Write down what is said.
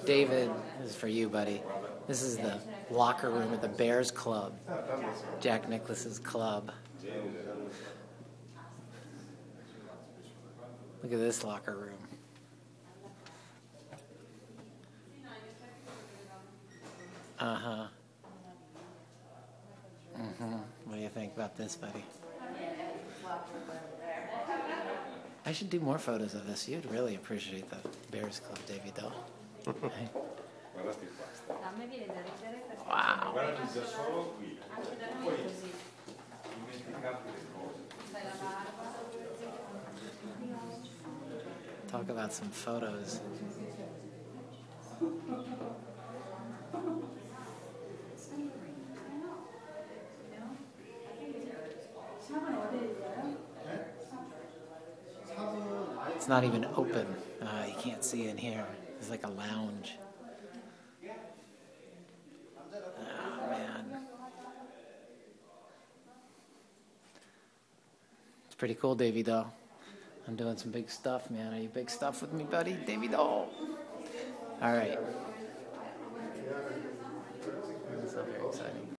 David, this is for you, buddy. This is the locker room at the Bears Club, Jack Nicklaus's club. Look at this locker room. Uh-huh. What do you think about this, buddy? I should do more photos of this. You'd really appreciate the Bears Club, David, though. Wow. Talk about some photos. It's not even open. You can't see in here. It's like a lounge. Oh, man. It's pretty cool, Davey Doe. I'm doing some big stuff, man. Are you big stuff with me, buddy? Davey Doe. All right. That's not very exciting.